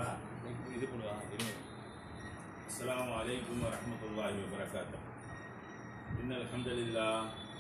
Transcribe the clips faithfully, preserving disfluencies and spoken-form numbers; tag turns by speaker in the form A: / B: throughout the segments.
A: السلام عليكم ورحمة الله وبركاته. إن الحمد لله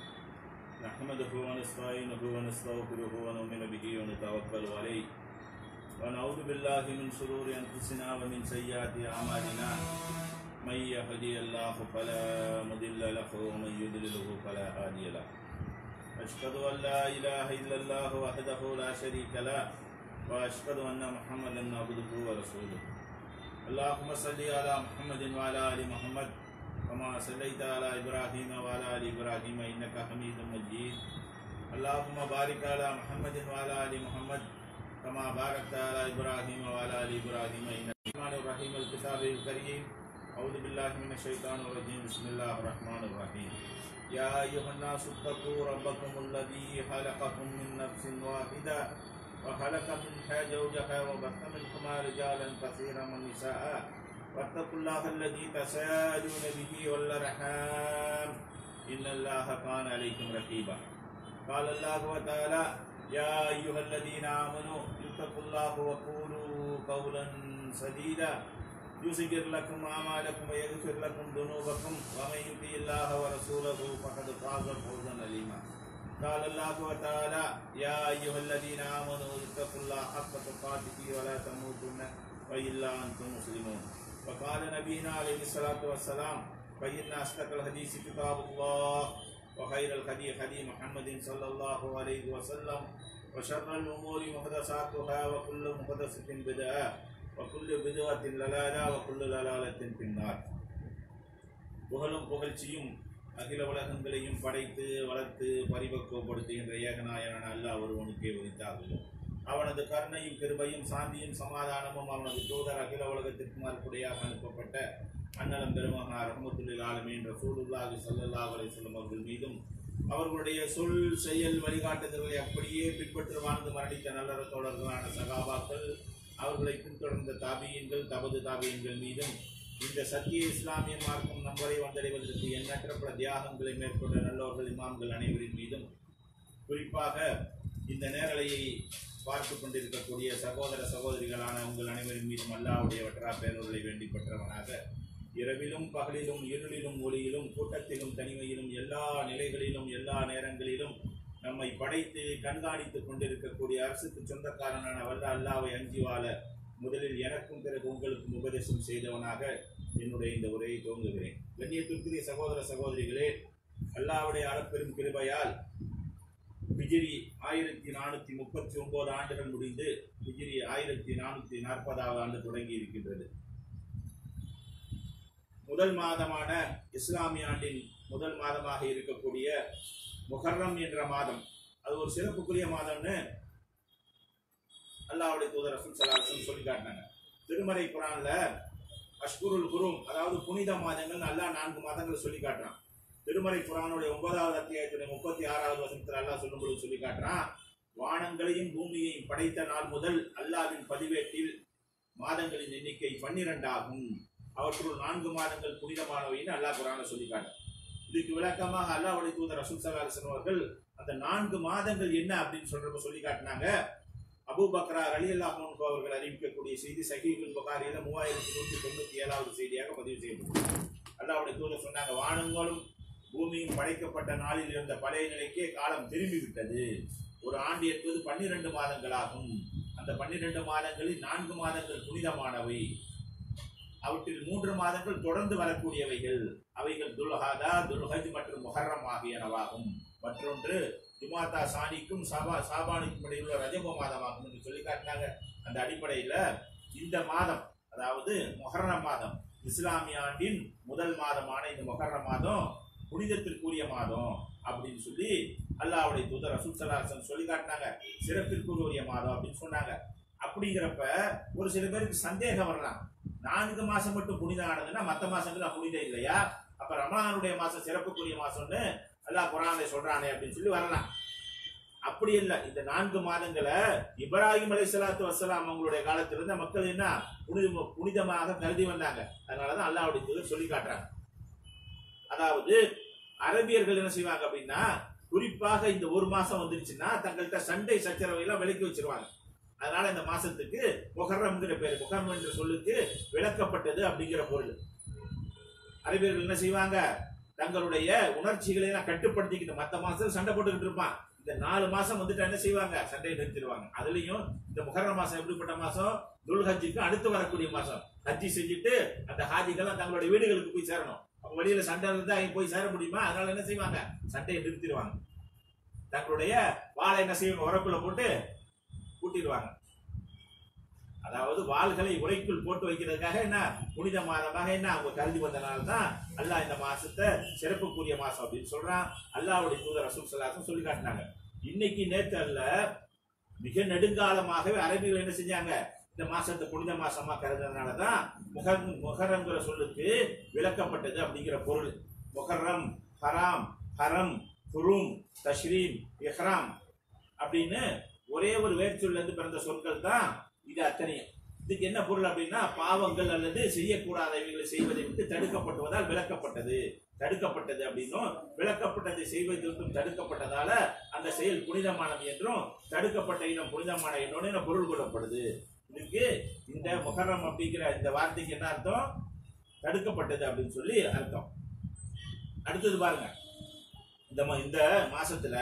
A: نحمده ونستعينه ونستغفره ونؤمن به ونتوكل عليه ونعوذ بالله من شرور أنفسنا ومن سيئات أعمالنا من يهدي الله فلا مضل له ومن يضلله فلا هادي له. أشهد أن لا إله إلا الله وحده لا شريك له وأشهد أن محمدا عبده ورسوله. اللهم صل على محمد وعلى آل محمد كما صليت على إبراهيم وعلى آل إبراهيم إنك حميد مجيد. اللهم بارك على محمد وعلى آل محمد كما باركت على إبراهيم وعلى آل إبراهيم إنك الرحمن الرحيم. الكتاب الكريم. أعوذ بالله من الشيطان الرجيم. بسم الله الرحمن الرحيم. يا أيها الناس اتقوا ربكم الذي خلقكم من نفس واحدة وخلق منها زوجها وبث منهما رجالا كثيرا ونساء واتقوا الله الذي تساءلون به والأرحام إن الله كان عليكم رقيبا. قال الله تعالى يا أيها الذين آمنوا اتقوا الله وقولوا قولا سديدا يصلح لكم أعمالكم ويغفر لكم ذنوبكم ومن يطع الله ورسوله فقد فاز فوزا عظيما. قال الله تعالى يا أيها الذين آمنوا اتقوا الله حق تقاته ولا تموتن إلا وأنتم مسلمون. وقال نبينا عليه الصلاة والسلام فإن أصدق الحديث كتاب الله وخير الهدي هدي محمد صلى الله عليه وسلم وشر الأمور محدثاتها وكل محدثة بدعة وكل بدعة ضلالة وكل ضلالة في النار. புகழும் புகழ்ச்சியும் அகில உலகங்களையும் படைத்து வளர்த்து பரிபக்குவப்படுத்துகின்ற ஏகநாயகன் அல்லாஹ் ஒருவனுக்கே உரித்தாகும். அவனது கருணையும் கிருபையும் சாந்தியும் சமாதானமும் அவனது தூதர் அகில உலகத்திற்கு மறுபடியாக அனுப்பப்பட்ட அண்ணலம் பெருமகனார் ரஹ்மத்துல் ஆலமீன் ரசூலுல்லாஹி ஸல்லல்லாஹு அலைஹி வஸல்லம் அவர்கள் மீதும் அவர்களுடைய சொல் செயல் வழிகாட்டுதல்களை அப்படியே பின்பற்று வாழ்ந்து மரணித்த நல்லற தோழர்களான சகாபாக்கள் அவர்களை பின்தொடர்ந்த தாபியீன்கள் தபது தாபியீன்கள் மீதும் இந்த சத்திய இஸ்லாமிய மார்க்கம் நம்பரை வந்தடைவதற்கு எண்ணற்ற பல தியாகங்களை மேற்கொண்ட நல்லவர்கள் இமாம்கள் அனைவரின் மீதும் குறிப்பாக இந்த நேரலையை பார்த்து கொண்டிருக்கக்கூடிய சகோதர சகோதரிகளான உங்கள் அனைவரின் மீதும் அல்லாஹ்வுடைய வற்றா பேரொருளை வேண்டி பெற்றவனாக இரவிலும் பகலிலும் இருளிலும் ஒளியிலும் கூட்டத்திலும் தனிமையிலும் எல்லா நிலைகளிலும் எல்லா நேரங்களிலும் நம்மை படைத்து கண்காணித்துக் கொண்டிருக்கக்கூடிய அரசுக்கு சொந்தக்காரனான வல்ல அல்லாஹ்வை அஞ்சி வாழ முதலில் எனக்கும் பிறகு உங்களுக்கும் உபதேசம் செய்தவனாக என்னுடைய இந்த உரையை துவங்குகிறேன். கண்ணியத்திற்குரிய சகோதர சகோதரிகளே, அல்லாஹ்வுடைய அளப்பெரும் கிருபையால் ஹிஜ்ரி ஆயிரத்தி நானூற்றி முப்பத்தி ஒன்பது ஆண்டுகள் முடிந்து ஹிஜ்ரி ஆயிரத்தி நானூற்றி நாற்பதாவது ஆண்டு தொடங்கி இருக்கின்றது. முதல் மாதமான இஸ்லாமிய ஆண்டின் முதல் மாதமாக இருக்கக்கூடிய முஹர்ரம் என்ற மாதம், அது ஒரு சிறப்புக்குரிய மாதம்னு அல்லாஹ்வுடைய தூதர் ரசூல் ஸல்லல்லாஹு அலைஹி வஸல்லம் சொல்லி காட்டினாங்க. திருமறை குர்ஆன்ல அஷ்குருல் ஹுரும், அதாவது புனித மாதங்கள் அல்லாஹ் நான்கு மாதங்கள் சொல்லி காட்டுறான். திருமறை குர்ஆனுடைய ஒன்பதாவது அத்தியாயத்தின் முப்பத்தி ஆறாவது வசனத்தில் அல்லாஹ் சொல்லும்போது சொல்லி காட்டுறான், வானங்களையும் பூமியையும் படைத்த நாள் முதல் அல்லாஹ்வின் பதிவேட்டில் மாதங்களின் எண்ணிக்கை பன்னிரண்டு ஆகும். அவற்றுள் நான்கு மாதங்கள் புனிதமானவைன்னு அல்லாஹ் குர்ஆன்ல சொல்லி காட்டுறான். இதுக்கு விளக்கமாக அல்லாஹ்வுடைய தூதர் ரசூல் ஸல்லல்லாஹு அலைஹி வஸல்லம் அவர்கள் அந்த நான்கு மாதங்கள் என்ன அப்படின்னு சொல்றப்ப சொல்லி காட்டினாங்க. அபூ பக்ரா ரலியல்லாஹு அன்ஹு அவர்கள் அறிவிக்கக்கூடிய செய்தி சஹீஹுல் புகாரியில மூவாயிரத்தி நூற்றி தொண்ணூத்தி ஏழாவது செய்தியாக பதிவு செய்யப்பட்டது. அல்லாஹ்வுடைய தூதர் சொன்னாங்க, வானங்களும் பூமியும் படைக்கப்பட்ட நாளில் இருந்த பழைய நிலைக்கே காலம் திரும்பிவிட்டது. ஒரு ஆண்டு என்பது பன்னிரண்டு மாதங்களாகும். அந்த பன்னிரண்டு மாதங்களில் நான்கு மாதங்கள் புனிதமானவை, அவற்றில் மூன்று மாதங்கள் தொடர்ந்து வரக்கூடியவைகள். அவைகள் துல்ஹாதா, துல்ஹஜ் மற்றும் முஹர்ரம் ஆகியனவாகும். மற்றொன்று ஜுமாதா சானிக்கும் சாபா சாபானுக்கும் இடையில் உள்ள ரஜப மாதமாகும் என்று சொல்லி காட்டினாங்க. அந்த அடிப்படையில் இந்த மாதம், அதாவது முஹர்ரம் மாதம், இஸ்லாமிய ஆண்டின் முதல் மாதமான இந்த முஹர்ரம் மாதம் புனிதத்திற்குரிய மாதம் அப்படின்னு சொல்லி அல்லாஹ்வுடைய தூதர் ரசூல் ஸல்லல்லாஹு அலைஹி வஸல்லம் சொல்லி காட்டினாங்க. சிறப்பிற்குரிய மாதம் அப்படின்னு சொன்னாங்க. அப்படிங்கிறப்ப ஒரு சில பேருக்கு சந்தேகம் வரலாம், நான்கு மாசம் மட்டும் புனிதம் ஆனதுன்னா மற்ற மாசங்கள் புனிதம் இல்லையா, அப்ப ரமலானுடைய மாசம் சிறப்புக்குரிய மாசம்னு அல்லாஹ் குர்ஆன்ல சொல்றானே அப்படின்னு சொல்லி வரலாம். அப்படி இல்லை. இந்த நான்கு மாதங்களை இப்ராஹிம் அலைஹிஸ்ஸலாத்து வஸ்ஸலாம் அவங்களுடைய காலத்திலிருந்து மக்கள் என்ன புனித புனிதமாக கருதி வந்தாங்க. அதனாலதான் அல்லாஹ்வுடைய தூதர் சொல்லி காட்டுறாங்க. அதாவது அரபியர்கள் என்ன செய்வாங்க அப்படின்னா, குறிப்பாக இந்த ஒரு மாசம் வந்துருச்சுன்னா தங்கள்கிட்ட சண்டை சச்சரவை எல்லாம் விலக்கி வச்சிருவாங்க. அதனால இந்த மாசத்துக்கு முஹர்ரம்ங்கிற பேரு. முஹர்ரம் என்ற சொல்லுக்கு விளக்கப்பட்டது அப்படிங்கிற பொருள். அரபியர்கள் என்ன செய்வாங்க, தங்களுடைய உணர்ச்சிகளை எல்லாம் கட்டுப்படுத்திக்கிட்டு மற்ற மாசம் சண்டை போட்டுக்கிட்டு இருப்பான். இந்த நாலு மாசம் வந்துட்டு என்ன செய்வாங்க, சண்டையை நிறுத்திடுவாங்க. அதுலயும் இந்த முஹர்ரம் மாசம் எப்படிப்பட்ட மாசம், துல்ஹஜ்ஜுக்கு அடுத்து வரக்கூடிய மாசம். ஹஜ்ஜி செஞ்சுட்டு அந்த ஹாஜிகள்லாம் தங்களுடைய வீடுகளுக்கு போய் சேரணும். அப்ப வழியில சண்டை இருந்தா அவங்க போய் சேர முடியுமா? அதனால என்ன செய்வாங்க, சண்டையை நிறுத்திடுவாங்க. தங்களுடைய வாளை என்ன செய்வாங்க, உரக்குள்ள போட்டு கூட்டிடுவாங்க. அதாவது வாள்களை உரைக்குள் போட்டு வைக்கிறதுக்காக என்ன புனித மாதமாக என்ன அவங்க கருதி வந்தனால தான் அல்லாஹ் இந்த மாசத்தை சிறப்புக்குரிய மாசம் அப்படின்னு சொல்றான். அல்லாஹ்வுடைய தூதர் ரசூல் ஸல்லல்லாஹு அலைஹி வஸல்லம் சொல்லி காட்டினாங்க. இன்னைக்கு நேற்று அல்ல, மிக நெடுங்காலமாகவே அரபிகள் என்ன செஞ்சாங்க, இந்த மாசத்தை புனித மாசமா கருதுறதுனாலதான் முஹர் முஹர்ரம்ங்கிற சொல்லுக்கு விளக்கப்பட்டது அப்படிங்கிற பொருள். முஹர்ரம், ஹராம், ஹரம், ஹுரும், தஷ்ரீம், இஹ்ராம் அப்படின்னு ஒரே ஒரு வேர்ச்சொல்ல இருந்து பிறந்த சொற்கள் தான் இது அத்தனையும். இதுக்கு என்ன பொருள் அப்படின்னா, பாவங்கள் அல்லது செய்யக்கூடாதவைகளை செய்வதை விட்டு தடுக்கப்பட்டுவதால் விளக்கப்பட்டது. தடுக்கப்பட்டது அப்படின்னும், விளக்கப்பட்டதை செய்வதற்கும் தடுக்கப்பட்டதால அந்த செயல் புனிதமானது என்றும், தடுக்கப்பட்ட இனம் புனிதமான இனம் பொருள் கொள்ளப்படுது. இதுக்கு இந்த முஹர்ரம் அப்படிங்கிற இந்த வார்த்தைக்கு என்ன அர்த்தம், தடுக்கப்பட்டது அப்படின்னு சொல்லி அர்த்தம். அடுத்தது பாருங்க, இந்த இந்த மாசத்துல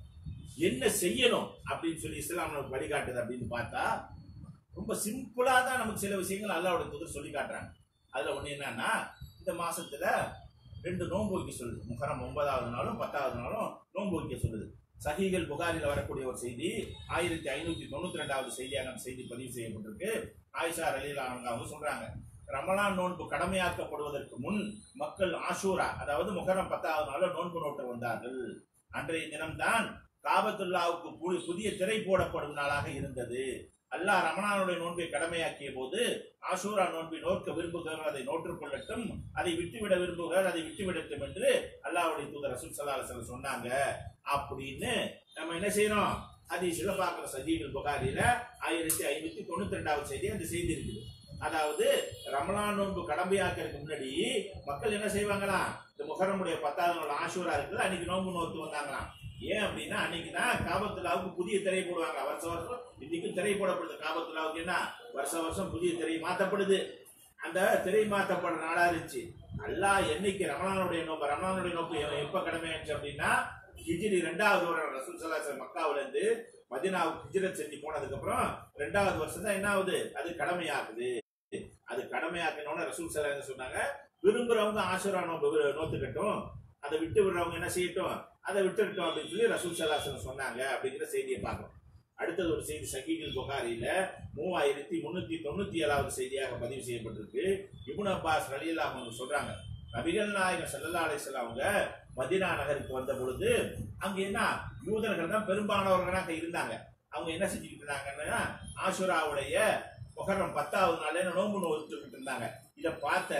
A: என்ன செய்யணும் அப்படின்னு சொல்லி இஸ்லாம் நமக்கு வழிகாட்டுது அப்படின்னு பார்த்தா, ரொம்ப சிம்பிளா தான் நமக்கு சில விஷயங்கள் அல்லாஹ்வுடைய தூதர் சொல்லி காட்டுறாங்க. அதுல ஒண்ணு என்னன்னா, இந்த மாசத்துல ரெண்டு நோன்பு வைக்க சொல்லுது. முஹர்ரம் ஒன்பதாவது நாளும் பத்தாவது நாளும் நோன்பு வைக்க சொல்லுது. சஹீஹுல் புகாரில வரக்கூடிய ஒரு செய்தி, ஆயிரத்தி ஐநூத்தி தொண்ணூத்தி ரெண்டாவது செய்தியாக அந்த செய்தி பதிவு செய்யப்பட்டிருக்கு. ஆயிஷா ரலியல்லாஹு அன்ஹா அவங்க சொல்றாங்க, ரமலான் நோன்பு கடமையாக்கப்படுவதற்கு முன் மக்கள் ஆஷூரா, அதாவது முஹர்ரம் பத்தாவது நாள் நோன்பு நோட்ட வந்தார்கள். அன்றைய தினம்தான் காபத்துல்லாவுக்கு புதிய திரை போடப்படும் நாளாக இருந்தது. அல்லாஹ் ரமலானுடைய நோன்பை கடமையாக்கிய போது ஆஷூரா நோன்பை நோக்க விரும்புகிறவர் அதை நோற்றுக் கொள்ளட்டும், அதை விட்டுவிட விரும்புகிறார் அதை விட்டுவிடட்டும் என்று அல்லாஹ்வுடைய தூதர் ரசூல் ஸல்லல்லாஹு அலைஹி வஸல்லம் சொன்னாங்க அப்படின்னு நம்ம என்ன செய்யறோம், ஹதீஸ்ல பார்க்கிற சஹீஹுல் புகாரில ஆயிரத்தி ஐநூத்தி தொண்ணூத்தி ரெண்டாவது செய்தி அந்த செய்தி இருக்குது. அதாவது ரமலான் நோன்பு கடமையாக்கிறதுக்கு முன்னாடி மக்கள் என்ன செய்வாங்களாம், இந்த முஹர்ரமுடைய பத்தாவது நாள் ஆஷூரா இருக்குது, அன்னைக்கு நோன்பு நோத்து வந்தாங்களாம். ஏன் அப்படின்னா, அன்னைக்கு தான் காபத்துல்லாவுக்கு புதிய திரை போடுவாங்க. வருஷ வருஷம் இன்னைக்கும் திரை போடப்படுது. காபத்துல்லாவுக்கு என்ன வருஷ வருஷம் புதிய திரை மாற்றப்படுது. அந்த திரை மாற்றப்படுற நாளா இருந்துச்சு. அல்லாஹ் என்னைக்கு ரமலானுடைய நோக்கு ரமலானுடைய நோக்கு எப்ப கடமையாச்சு அப்படின்னா, ஹிஜ்ரி ரெண்டாவது வருடம் ரசூல் ஸல்லல்லாஹு அலைஹி வஸல்லம் மக்காவுல இருந்து மதீனாவுக்கு ஹிஜ்ரத் செஞ்சு போனதுக்கு அப்புறம் ரெண்டாவது வருஷம் தான் என்ன ஆகுது, அது கடமையாகுது. அது கடமையாக்கணும்னு ரசூல் ஸல்லல்லாஹு அலைஹி வஸல்லம் சொன்னாங்க. விரும்புறவங்க ஆஷூரா நோன்பு நோத்துக்கட்டும், அதை விட்டு விடுறவங்க என்ன செய்யட்டும், அதை விட்டுட்டோம் அப்படின்னு சொல்லி ரசூல் ஸல்லல்லாஹு அலைஹி வஸல்லம் சொன்னாங்க அப்படிங்கிற செய்தியை பார்க்கணும். அடுத்தது ஒரு செய்தி சஹீஹுல் புகாரில மூவாயிரத்தி முன்னூத்தி தொண்ணூத்தி ஏழாவது செய்தியாக பதிவு செய்யப்பட்டிருக்கு. இப்னு அப்பாஸ் ரலியல்லாஹு அன்ஹு சொல்றாங்க, நபிகள் நாயகம் ஸல்லல்லாஹு அலைஹி வஸல்லம் அவங்க மதீனா நகருக்கு வந்த பொழுது அங்க என்ன யூதர்கள் தான் பெரும்பாலானவர்களாக இருந்தாங்க. அவங்க என்ன செஞ்சுக்கிட்டு இருந்தாங்கன்னா, ஆஷூராவுடைய முஹர்ரம் பத்தாவது நாளே நோன்பு நோக்கிட்டு இருந்தாங்க. இதை பார்த்த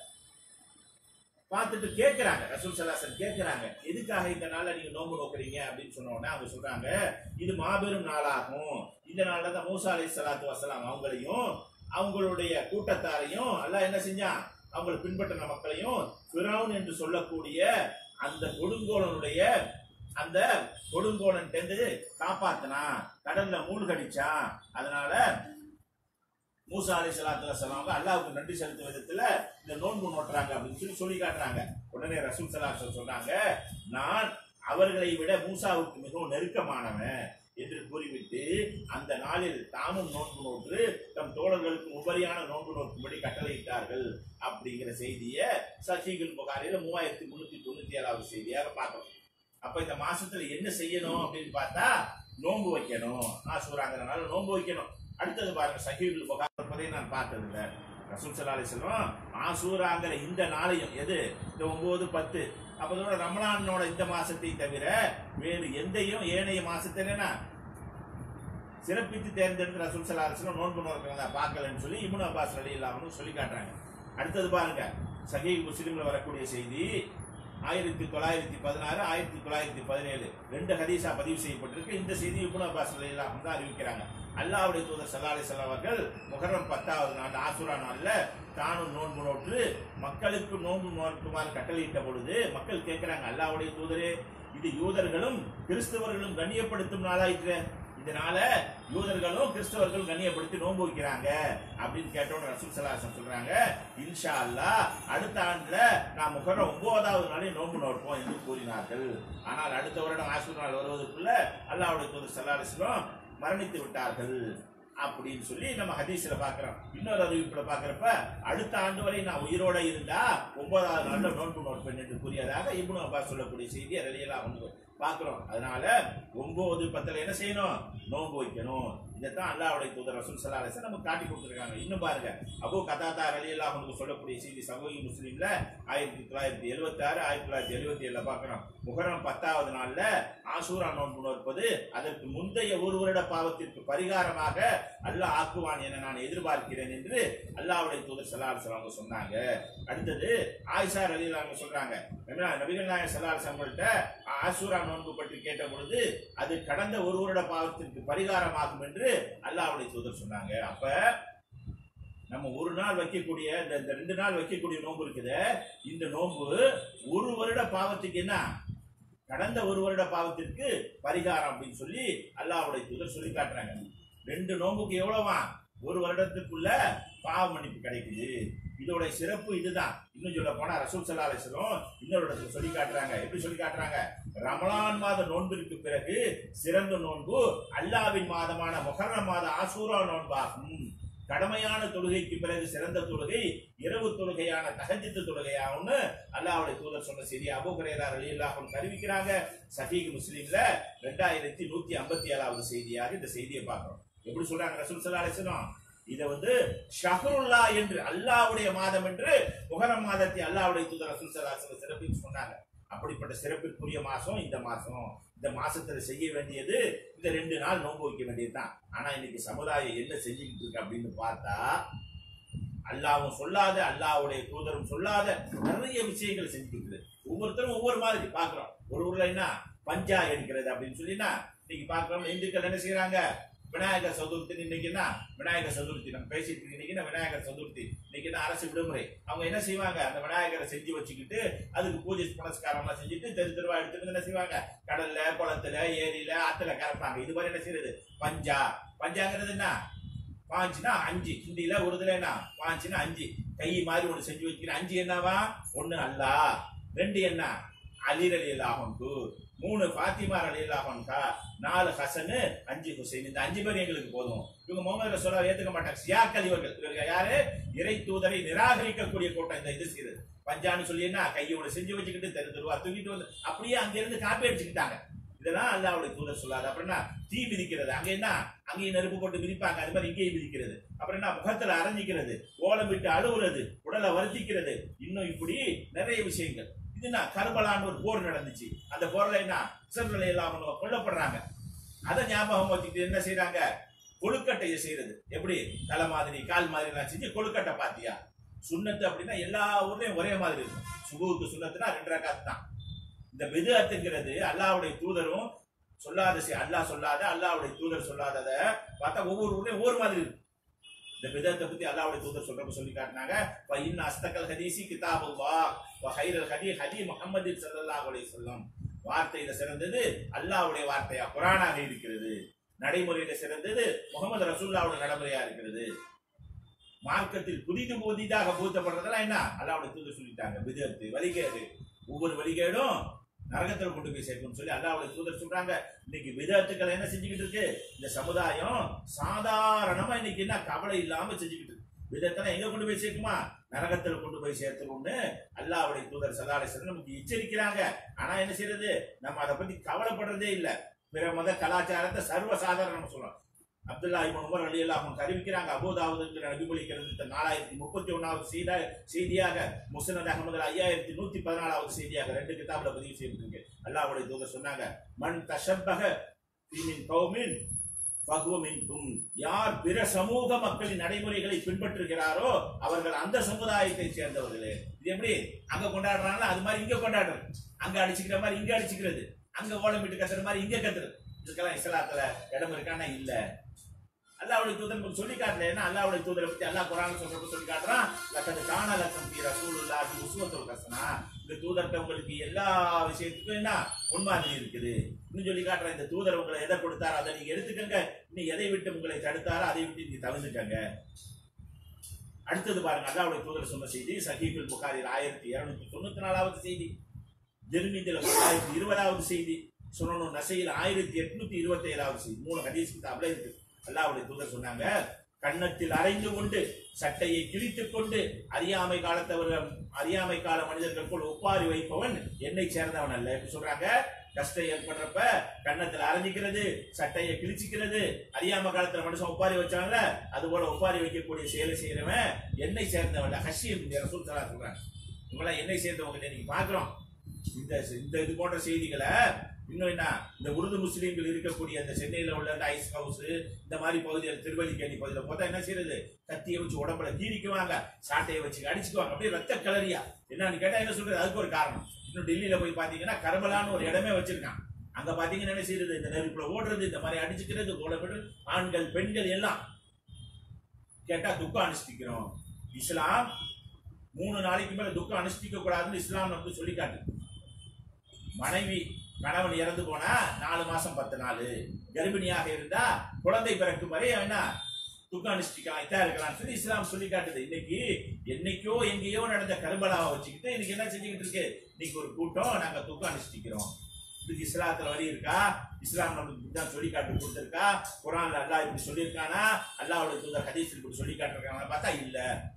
A: பார்த்துட்டு கேட்கிறாங்க, ரசூல் ஸல்லல்லாஹு அலைஹி வஸல்லம் கேட்கிறாங்க, எதுக்காக இந்த நாள்ல நீங்க நோன்பு நோக்குறீங்க அப்படின்னு சொன்ன உடனே அவங்க சொல்றாங்க, இது மாபெரும் நாளாகும். இந்த நாள்ல தான் மூசா அலைஹிஸ்ஸலாத்து வஸலாம் அவங்களையும் அவங்களுடைய கூட்டத்தாரையும் அல்லாஹ் என்ன செஞ்சான், அவங்களை பின்பற்றின மக்களையும் ஃபிரௌன் என்று சொல்லக்கூடிய அந்த கொடுங்கோலனுடைய அந்த கொடுங்கோலன் டெந்து காப்பாத்தினான், கடல்ல மூழ்கடிச்சான். அதனால மூசா அலைஹிஸ்ஸலாத்து வஸலாம் அல்லாஹ்வுக்கு நன்றி செலுத்தும் விதத்துல இந்த நோன்பு நோட்டுறாங்க அப்படின்னு சொல்லி சொல்லி காட்டுறாங்க. உடனே ரசூல் ஸல்லல்லாஹு அலைஹி வஸல்லம் சொன்னாங்க, நான் அவர்களை விட மூசாவுக்கு மிகவும் நெருக்கமானவன் என்று கூறிவிட்டு அந்த நாளில் தாமும் நோன்பு நோற்று தம் தோழர்களுக்கு உபரியான நோன்பு நோக்கும்படி கட்டளையிட்டார்கள் அப்படிங்கிற செய்தியை சஹீஹுல் புகாரில மூவாயிரத்தி முன்னூத்தி தொண்ணூத்தி ஏழாவது செய்தியாக பார்க்கணும். அப்ப இந்த மாசத்துல என்ன செய்யணும் அப்படின்னு பார்த்தா, நோன்பு வைக்கணும். ஆஷூராங்கிறனால நோன்பு வைக்கணும். அடுத்தது பாருங்க, சஹீஹுல் புகாரி நான் பார்த்தது இல்லை. ரசூல் ஸல்லல்லாஹு அலைஹி வஸல்லம் ஆஷூராங்கிற இந்த நாளையும், எது இந்த ஒன்பது பத்து அப்போதோட ரமலானோட இந்த மாசத்தை தவிர வேறு எந்தையும் ஏனைய மாசத்துல சிறப்பித்து தேர்ந்தெடுத்து ரசூல் ஸல்லல்லாஹு அலைஹி வஸல்லம் நோன்பு நோக்கிறதா பார்க்கலன்னு சொல்லி இப்னு அப்பாஸ் ரலியல்லாஹு அன்ஹு சொல்லி காட்டுறாங்க. அடுத்தது பாருங்க, சஹீஹ் முஸ்லிம்ல வரக்கூடிய செய்தி ஆயிரத்தி தொள்ளாயிரத்தி பதினாறு ஆயிரத்தி தொள்ளாயிரத்தி பதினேழு ரெண்டு ஹதீஸா பதிவு செய்யப்பட்டிருக்கு. இந்த செய்தி இப்னு அப்பாஸ் ரலியல்லாஹு அன்ஹு தான் அறிவிக்கிறாங்க. அல்லாஹ்வுடைய தூதர் ஸல்லல்லாஹு அலைஹி வஸல்லம் அவர்கள் முஹர்ரம் பத்தாவது நாள் ஆஷூரா நாள்ல தானும் நோன்பு நோற்று மக்களுக்கு நோன்பு நோக்குமாறு கட்டளையிட்ட பொழுது மக்கள் கேட்கிறாங்க, அல்லாஹ்வுடைய தூதரே, இது யூதர்களும் கிறிஸ்தவர்களும் கண்ணியப்படுத்தும் நாளாயிற்று, இதனால யூதர்களும் கிறிஸ்தவர்களும் கண்ணியப்படுத்தி நோன்பு வைக்கிறாங்க அப்படின்னு கேட்டோன்னு ரசூல் ஸல்லல்லாஹு அலைஹி வஸல்லம் சொல்றாங்க, இன்ஷா அல்லாஹ் அடுத்த ஆண்டுல நான் முஹர்ரம் ஒன்பதாவது நாளே நோன்பு நோற்போம் என்று கூறினார்கள். ஆனால் அடுத்த வருடம் ஆஷூரா நாள் வருவதற்குள்ள அல்லாஹ்வுடைய தூதர் ஸல்லல்லாஹு அலைஹி வஸல்லம் மரணித்து விட்டார்கள் அப்படின்னு சொல்லி நம்ம ஹதீஸ்ல பாக்குறோம். இன்னொரு அறிவிப்புல பாக்குறப்ப அடுத்த ஆண்டு வரை நான் உயிரோட இருந்தா ஒன்பதாவது நாள்ல நோன்பு நோற்பேன் என்று கூறியதாக இப்னு அப்பாஸ் சொல்லக்கூடிய செய்தியை ரலியல்லாஹு அன்ஹு பாக்குறோம். அதனால ஒன்பது பத்துல என்ன செய்யணும்? நோன்பு வைக்கணும். இதைத்தான் அல்லாஹ்வுடைய தூதர் ரசூல் ஸல்லல்லாஹு அலைஹி வஸல்லம் நமக்கு காட்டி கொடுத்திருக்காங்க. இன்னும் பாருங்க, அபூ கதாதா ரலியல்லாஹு அன்ஹு சொல்லக்கூடிய செய்தி சஹீஹ் முஸ்லிம்ல ஆயிரத்தி தொள்ளாயிரத்தி எழுபத்தி ஆறு ஆயிரத்தி தொள்ளாயிரத்தி எழுபத்தி ஏழுல பாக்குறோம். முஹர்ரம் பத்தாவது நாள்ல ஆஷூரா நோன்பு நோற்பது அதற்கு முந்தைய ஒரு வருட பாவத்திற்கு பரிகாரமாக அல்லாஹ் ஆக்குவான் என நான் எதிர்பார்க்கிறேன் என்று அல்லாஹ்வுடைய தூதர் ஸல்லல்லாஹு அலைஹி வஸல்லம் சொன்னாங்க. அடுத்தது ஆயிஷா ரலியல்லாஹு அன்ஹா சொல்றாங்க, நபிகள் நாயகம் ஸல்லல்லாஹு அலைஹி வஸல்லம் ஆஷூரா நோன்பு பற்றி கேட்ட பொழுது அது கடந்த ஒரு வருட பாவத்திற்கு பரிகாரமாகும் என்று அல்லாஹ்வுடைய தூதர் சொன்னாங்க. அப்ப நம்ம ஒரு நாள் வைக்கக்கூடிய இந்த ரெண்டு நாள் வைக்கக்கூடிய நோன்பு இருக்குது, இந்த நோன்பு ஒரு வருட பாவத்துக்கு என்ன? கடந்த ஒரு வருட பாவத்திற்கு பரிகாரம் அப்படின்னு சொல்லி அல்லாஹ்வுடைய தூதர் சொல்லி காட்டுறாங்க. ரெண்டு நோன்புக்கு எவ்வளவா? ஒரு வருடத்துக்குள்ள பாவ மன்னிப்பு கிடைக்குது. இதோட சிறப்பு இதுதான். இன்னும் சொல்ல போனா ரசூல் ஸல்லல்லாஹு அலைஹி வஸல்லம் இன்னொரு இடத்துல சொல்லி காட்டுறாங்க. எப்படி சொல்லி காட்டுறாங்க? ரமலான் மாத நோன்பிற்கு பிறகு சிறந்த நோன்பு அல்லாஹ்வின் மாதமான முஹர்ரம் மாத ஆஷூரா நோன்பாகும். கடமையான தொழுகைக்கு பிறகு சிறந்த தொழுகை இரவு தொழுகையான தஹஜ்ஜுத் தொழுகையாகும்னு அல்லாஹ்வுடைய தூதர் சொன்ன செய்தி அபூ ஹுரைரா ரலியல்லாஹு அன்ஹு அறிவிக்கிறாங்க. சஹீஹ் முஸ்லிம்ல ரெண்டாயிரத்தி நூத்தி ஐம்பத்தி ஏழாவது செய்தியாக இந்த செய்தியை பார்க்கிறோம். எப்படி சொல்றாங்க ரசூல் ஸல்லல்லாஹு அலைஹி வஸல்லம்? இதை வந்து ஷஹ்ருல்லா என்று அல்லாஹ்வுடைய மாதம் என்று முஹர்ரம் மாதத்தை அல்லாஹ்வுடைய தூதர் ரசூல் ஸல்லல்லாஹு அலைஹி வஸல்லம் சிறப்பித்து சொன்னாங்க. அப்படிப்பட்ட சிறப்பிற்குரிய மாசம் இந்த மாசம். இந்த மாசத்துல செய்ய வேண்டியது இந்த ரெண்டு நாள் நோன்பு வைக்க வேண்டியதுதான். ஆனா இன்னைக்கு சமுதாயம் என்ன செஞ்சுக்கிட்டு இருக்கு அப்படின்னு பார்த்தா, அல்லாஹ்வும் சொல்லாத அல்லாஹ்வுடைய தூதரும் சொல்லாத நிறைய விஷயங்கள் செஞ்சுக்கிட்டு ஒவ்வொருத்தரும் ஒவ்வொரு மாதிரி பாக்குறோம். ஒரு ஊர்ல என்ன பஞ்சா எடுக்கிறது அப்படின்னு சொல்லினா இன்னைக்கு பாக்குறோம். இந்துக்கள் என்ன செய்யறாங்க? விநாயகர் சதுர்த்தி. இன்னைக்கு என்ன விநாயகர் சதுர்த்தி நம்ம பேசிட்டு இன்னைக்கு என்ன விநாயகர் சதுர்த்தி. இன்னைக்கு என்ன அரசு விடுமுறை. அவங்க என்ன செய்வாங்க? அந்த விநாயகரை செஞ்சு வச்சுக்கிட்டு அதுக்கு பூஜை புனஸ்காரம் எல்லாம் செஞ்சுட்டு தெரு தெருவா எடுத்துட்டு என்ன செய்வாங்க? கடல்ல குளத்துல ஏரியில ஆத்துல கறப்பாங்க. இது மாதிரி என்ன செய்யறது? பஞ்சா. பஞ்சாங்கிறது என்ன? பாஞ்சுனா அஞ்சு. ஹிந்தியில உருதுல என்ன? பாஞ்சுனா அஞ்சு. கை மாதிரி ஒண்ணு செஞ்சு வச்சுக்கிற. அஞ்சு என்னவா? ஒண்ணு அல்லாஹ், ரெண்டு என்ன? அலி ரலியல்லாஹு அன்ஹு, மூணு ஃபாத்திமா ரலியல்லாஹு அன்ஹா, நாலு ஹசனு, அஞ்சு ஹுசைன். இந்த அஞ்சு பேர் எங்களுக்கு போதும். இவங்க முகமது ரசூலுல்லாஹ் ஏத்துக்க மாட்டாங்க. ஷியாக்கள் இவர்கள். இவர்கள் யாரு? இறை தூதரை நிராகரிக்கக்கூடிய கூட்டம். இந்த இது செய்யுது பஞ்சான்னு சொல்லி என்ன கையோட செஞ்சு வச்சுக்கிட்டு தெரு தெருவா தூக்கிட்டு வந்து அப்படியே அங்க இருந்து காப்பி அடிச்சுக்கிட்டாங்க. இதெல்லாம் அல்லாஹ்வுடைய தூதர் சொல்லாது. அப்படின்னா தீ மிதிக்கிறது. அங்க என்ன? அங்கேயும் நெருப்பு போட்டு மிதிப்பாங்க. அது மாதிரி இங்கேயும் மிதிக்கிறது. அப்புறம் என்ன? முகத்துல அரைஞ்சிக்கிறது, ஓலம் விட்டு அழுவுறது, உடலை வருத்திக்கிறது, இன்னும் இப்படி நிறைய விஷயங்கள். இதுனா கர்பலான்னு ஒரு போர் நடந்துச்சு. அந்த போர்ல என்ன ஹுசைன் ரலியல்லாஹு அன்ஹு கொல்லப்படுறாங்க. அதை ஞாபகம் வச்சுக்கிட்டு என்ன செய்யறாங்க? கொழுக்கட்டையை செய்யறது. எப்படி? தலை மாதிரி கால் மாதிரி எல்லாம் செஞ்சு கொழுக்கட்டை. பாத்தியா? சுன்னத்து அப்படின்னா எல்லா ஊர்லயும் ஒரே மாதிரி இருக்கும். சுபுவுக்கு சுன்னத்துனா ரெண்டு ரக்காத் தான். இந்த பித்அத்துங்கிறது அல்லாஹ்வுடைய தூதரும் சொல்லாத, அல்லாஹ் சொல்லாத அல்லாஹ்வுடைய தூதர் சொல்லாதத பார்த்தா ஒவ்வொரு ஊர்லயும் ஒவ்வொரு மாதிரி இருக்கும். இந்த பித்அத்தை பத்தி அல்லாஹ்வுடைய தூதர் சொல்றப்ப சொல்லி காட்டினாங்க, ஃப இன் அஸ்தகல் ஹதீஸி கிதாபுல்லாஹ் வ கைரல் ஹதீ ஹதீ முஹம்மது ஸல்லல்லாஹு அலைஹி வஸல்லம். வார்த்தையில சிறந்தது அல்லாஹ்வுடைய வார்த்தையா குர்ஆனாக இருக்கிறது. நடைமுறையில சிறந்தது முகமது ரசூலுல்லாஹ்வுடைய நடைமுறையா இருக்கிறது. மார்க்கத்தில் புதிது புதிதாக பூத்தப்படுறதெல்லாம் என்ன? அல்லாஹ்வுடைய தூதர் சொல்லிட்டாங்க. பித்அத்து வழிகேடு. ஒவ்வொரு வழிகேடும் நரகத்தில் கொண்டு போய் சேர்க்கும் சொல்லி அல்லாஹ்வுடைய தூதர் சொல்றாங்க. இன்னைக்கு பித்அத்துக்கள் என்ன செஞ்சுக்கிட்டு இருக்கு? இந்த சமுதாயம் சாதாரணமா இன்னைக்கு என்ன கவலை இல்லாம செஞ்சுக்கிட்டு இருக்கு. பித்அத்தெல்லாம் எங்க கொண்டு போய் சேர்க்குமா? நரகத்தில் கொண்டு போய் சேர்த்துக்கொண்டு அல்லாஹ்வுடைய தூதர் ஸல்லல்லாஹு அலைஹி வஸல்லம் நமக்கு எச்சரிக்கிறாங்க. ஆனா என்ன செய்யறது? நம்ம அதை பத்தி கவலைப்படுறதே இல்லை. பிற மத கலாச்சாரத்தை சர்வ சாதாரணமா சொல்றோம். அப்துல்லா இப்னு உமர் ரலியல்லாஹு அன்ஹு அறிவிக்கிறாங்க. அபூ தாவூதுங்கிற நபிமொழி கிரந்தத்தை நாலாயிரத்தி முப்பத்தி ஒன்னாவது செய்த செய்தியாக, முஸ்னத் அஹ்மதுல ஐயாயிரத்தி நூத்தி பதினாலாவது செய்தியாக ரெண்டு கிதாபுல பதிவு செய்யப்பட்டிருக்கு. அல்லாஹ்வுடைய தூதர் சொன்னாங்க, மன் தஷப்பஹ மின் கௌமின் ஃபஹுவ மின்கும். யார் பிற சமூக மக்களின் நடைமுறைகளை பின்பற்றுகிறாரோ அவர்கள் அந்த சமுதாயத்தை சேர்ந்தவர்களே. இது எப்படி? அங்க கொண்டாடுறாங்களா அது மாதிரி இங்க கொண்டாடுறது. அங்க அடிச்சுக்கிற மாதிரி இங்க அடிச்சுக்கிறது, அங்க ஓலம் விட்டு கத்துற மாதிரி இங்க கத்துறது. இதுக்கெல்லாம் இஸ்லாத்துல இடம் இருக்கானா? இல்ல. அல்லாஹ்வுடைய தூதர் நமக்கு சொல்லி காட்டல. ஏன்னா அல்லாஹ்வுடைய தூதரை பத்தி அல்லாஹ் குர்ஆன்ல சொல்றப்ப சொல்லி காட்டுறான், லக்கத் கான லக்கும் ஃபீ ரசூலுல்லாஹி உஸ்வத்துன் ஹஸனா. இந்த தூதர்ட்ட உங்களுக்கு எல்லா விஷயத்துக்கும் என்ன முன்மாதிரி இருக்குது. இன்னும் சொல்லி காட்டுறேன், இந்த தூதர் உங்களை எதை கொடுத்தாரோ அதை நீங்க எடுத்துக்கங்க, இன்னும் எதை விட்டு உங்களை தடுத்தாரோ அதை விட்டு நீங்க தவிர்த்துக்கங்க. அடுத்தது பாருங்க, அல்லாஹ்வுடைய தூதர் சொன்ன செய்தி சஹீஹுல் புகாரில் ஆயிரத்தி இருநூத்தி தொண்ணூத்தி நாலாவது செய்தி, திர்மிதில ஆயிரத்தி இருபதாவது செய்தி, சுனனுன் நசையில் ஆயிரத்தி எட்நூத்தி இருபத்தி ஏழாவது செய்தி. மூணு ஹதீஸ் கிதாப்ல இருக்கு. அல்லாஹ்வுடைய தூதர் சொன்னாங்க, கன்னத்தில் அரைந்து கொண்டு சட்டையை கிழித்துக் கொண்டு அறியாமை காலத்தவர்கள் அறியாமை கால மனிதர்கள் போல் ஒப்பாரி வைப்பவன் என்னை சேர்ந்தவன் அல்ல. எப்படி சொல்றாங்க, கஷ்டம் ஏற்படுறப்ப கன்னத்தில் அரைஞ்சிக்கிறது, சட்டையை கிழிச்சிக்கிறது, அறியாம காலத்துல மனுஷன் ஒப்பாரி வச்சாங்கல்ல, அது போல ஒப்பாரி வைக்கக்கூடிய செயலை செய்யறவன் என்னை சேர்ந்தவன் ஹஷீம் ரசூல் ஸல்லல்லாஹு அலைஹி வஸல்லம். இவங்களாம் என்னை சேர்ந்தவங்க நீங்க பாக்குறோம். இந்த இந்த இது போன்ற செய்திகளை இன்னும் என்ன, இந்த உருது முஸ்லீம்கள் இருக்கக்கூடிய அந்த சென்னையில உள்ள அந்த ஐஸ் ஹவுஸ் இந்த மாதிரி பகுதியில், திருவல்லிக்கேணி பகுதியில் போட்டா என்ன செய்யறது, கத்தியை வச்சு உடம்புல கீறிக்குவாங்க, சாட்டையை வச்சு அடிச்சுக்குவாங்க, அப்படியே ரத்த கலரியா. என்னன்னு கேட்டா என்ன சொல்றது, அதுக்கு ஒரு காரணம். இன்னும் டெல்லியில போய் பாத்தீங்கன்னா கர்பலான்னு ஒரு இடமே வச்சிருக்கான். அங்க பாத்தீங்கன்னா என்ன செய்யறது, இந்த நெருப்புல ஓடுறது, இந்த மாதிரி அடிச்சுக்கிறது, கோலப்பட்டு ஆண்கள் பெண்கள் எல்லாம் கேட்டா துக்கம் அனுஷ்டிக்கிறோம். இஸ்லாம் மூணு நாளைக்கு மேல துக்கம் அனுஷ்டிக்க கூடாதுன்னு இஸ்லாம் வந்து சொல்லி காட்டு. மனைவி கணவன் இறந்து போனா நாலு மாசம் பத்து நாள், கர்ப்பிணியாக இருந்தா குழந்தை பிறக்கும் வரை என்ன துக்கம் அனுஷ்டிக்கலாம், இதா இருக்கலாம்னு சொல்லி இஸ்லாம் சொல்லி காட்டுது. இன்னைக்கு என்னைக்கோ எங்கேயோ நடந்த கர்பலாவை வச்சுக்கிட்டு இன்னைக்கு என்ன செஞ்சுக்கிட்டு இருக்கு, இன்னைக்கு ஒரு கூட்டம் நாங்க துக்கம் அனுஷ்டிக்கிறோம். இதுக்கு இஸ்லாத்துல வழி இருக்கா? இஸ்லாம் நமக்கு தான் சொல்லி காட்டு கொடுத்துருக்கா? குர்ஆன்ல அல்லாஹ் இப்படி சொல்லியிருக்கானா? அல்லாஹ்வுடைய தூதர் ஹதீஸ் இப்படி சொல்லி காட்டிருக்காங்க? பார்த்தா இல்ல.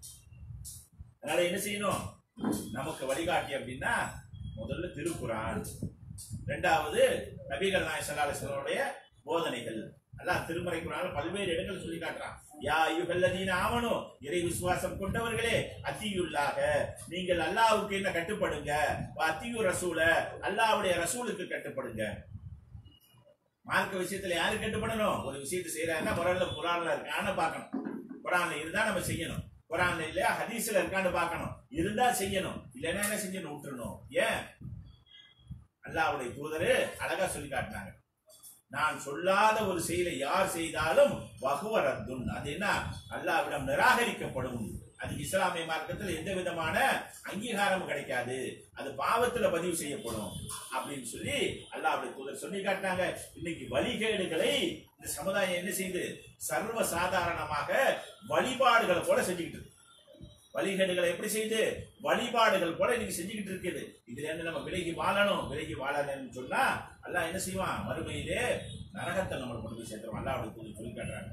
A: அதனால என்ன செய்யணும், நமக்கு வழிகாட்டி அப்படின்னா முதல்ல திருக்குர்ஆன், இரண்டாவது நபிகள் நாயகம் ஸல்லல்லாஹு அலைஹி வஸல்லம் போதனைகள். அல்லாஹ் திருமறை குர்ஆன்ல பல்வேறு இடங்கள் சொல்லி காட்டுறான். யா அய்யுஹல்லதீன ஆமனு, இறை விசுவாசம் கொண்டவர்களே, அத்தியுல்லாஹ, நீங்கள் அல்லாஹ்வுக்கு என்ன கட்டுப்படுங்க, அத்தியு ரசூல, அல்லாஹ்வுடைய ரசூலுக்கு கட்டுப்படுங்க. மார்க்க விஷயத்துல யாரு கட்டுப்படணும்? ஒரு விஷயத்தை செய்யறாங்கன்னா முதல்ல குர்ஆன்ல இருக்கான்னு பார்க்கணும். குர்ஆன்ல இருந்தா நம்ம செய்யணும், குர்ஆன்ல இல்லையா ஹதீஸ்ல இருக்கான்னு பார்க்கணும். இருந்தா செய்யணும், இல்லைன்னா என்ன செஞ்சணும், விட்டுறணும். ஏன்? அல்லாஹ்வுடைய தூதரு அழகா சொல்லி காட்டினாங்க, நான் சொல்லாத ஒரு செயலை யார் செய்தாலும் வஹுவரத்துன், அது என்ன, அல்லாஹ்விடம் நிராகரிக்கப்படும். அது இஸ்லாமிய மார்க்கத்தில் எந்த விதமான அங்கீகாரமும் கிடைக்காது, அது பாவத்துல பதிவு செய்யப்படும் அப்படின்னு சொல்லி அல்லாஹ்வுடைய தூதர் சொல்லி காட்டினாங்க. இன்னைக்கு வழிகேடுகளை இந்த சமுதாயம் என்ன செய்யுது, சர்வ சாதாரணமாக வழிபாடுகளை போல செஞ்சுக்கிட்டு இருக்கு. வழிகேடுகளை எப்படி செய்து வழிபாடுகள் போல இன்னைக்கு செஞ்சுக்கிட்டு இருக்குது. இதுல இருந்து நம்ம விலகி வாழணும். விலகி வாழணும்னு சொன்னா அல்லாஹ் என்ன செய்வான், மறுமையிலே நரகத்தை நம்ம கொண்டு போய் சேர்த்துருவோம். அல்லாஹ்வுடைய தூதர் சொல்லி காட்டுறாங்க.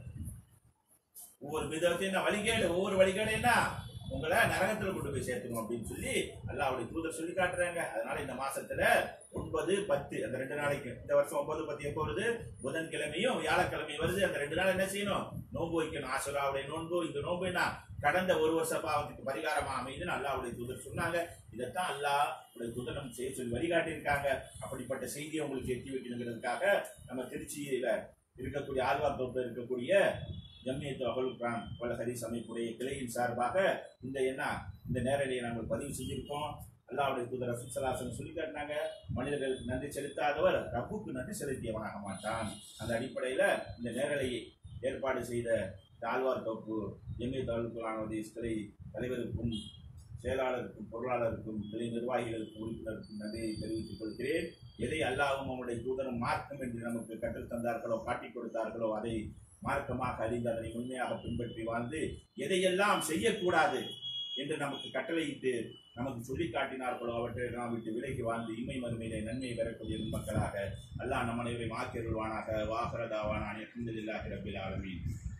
A: ஒவ்வொரு விதத்தையும் என்ன வழிகேடு, ஒவ்வொரு வழிகேடு என்ன உங்களை நரகத்துல கொண்டு போய் சேர்த்துரும் அப்படின்னு சொல்லி அல்லாஹ்வுடைய தூதர் சொல்லி காட்டுறாங்க. அதனால இந்த மாசத்துல ஒன்பது பத்து அந்த ரெண்டு நாளைக்கு, இந்த வருஷம் ஒன்பது பத்து எப்போ வருது, புதன்கிழமையும் வியாழக்கிழமையும் வருது. அந்த ரெண்டு நாள் என்ன செய்யணும், நோன்பு வைக்கணும். ஆசுராவுடைய நோன்பு. இந்த நோன்பு என்ன கடந்த ஒரு வருஷ பாவத்துக்கு பரிகாரமா அமைதுன்னு அல்லாஹ்வுடைய தூதர் சொன்னாங்க. இதைத்தான் அல்லாஹ்வுடைய தூதர் நம்ம செய்ய சொல்லி வழிகாட்டி இருக்காங்க. அப்படிப்பட்ட செய்தியை உங்களுக்கு எட்டி வைக்கணுங்கிறதுக்காக நம்ம திருச்சியில இருக்கக்கூடிய ஆழ்வார் தோப்பில் இருக்கக்கூடிய ஜம்மியத்து அஹ்லுல் குர்ஆன் வல் ஹதீஸ் அமைப்புடைய கிளையின் சார்பாக இந்த என்ன இந்த நேரடியை நாங்கள் பதிவு செஞ்சிருக்கோம். அல்லாஹ்வுடைய தூதர் ரசூல் ஸல்லல்லாஹு அலைஹி வஸல்லம் சொல்லி காட்டினாங்க, மனிதர்களுக்கு நன்றி செலுத்தாதவர் ரப்புக்கு நன்றி செலுத்தியவனாக மாட்டான். அந்த அடிப்படையில் இந்த நேரலையை ஏற்பாடு செய்த ஆழ்வார் தோப்பு ஜம்மியத்து அஹ்லுல் குர்ஆன் வல் ஹதீஸ் கிளை தலைவருக்கும் செயலாளருக்கும் பொருளாளருக்கும் கிளை நிர்வாகிகளுக்கும் உறுப்பினருக்கும் நன்றியை தெரிவித்துக் கொள்கிறேன். எதை அல்லாஹ்வும் அவனுடைய தூதரும் மார்க்கம் என்று நமக்கு கற்றுத் தந்தார்களோ காட்டிக் கொடுத்தார்களோ அதை மார்க்கமாக அறிந்து அதனை உண்மையாக பின்பற்றி வாழ்ந்து எதையெல்லாம் செய்யக்கூடாது என்று நமக்கு கட்டளையிட்டு நமக்கு சொல்லி காட்டினார்களோ அவற்றை நாம் விட்டு விலகி வாழ்ந்து இம்மை மறுமையிலே நன்மை பெறக்கூடிய மக்களாக அல்லாஹ் நம் அனைவரையும் ஆக்கியருள்வானாக. வாஹிர தாவானா அல்ஹம்துலில்லாஹி ரப்பில் ஆலமீன்.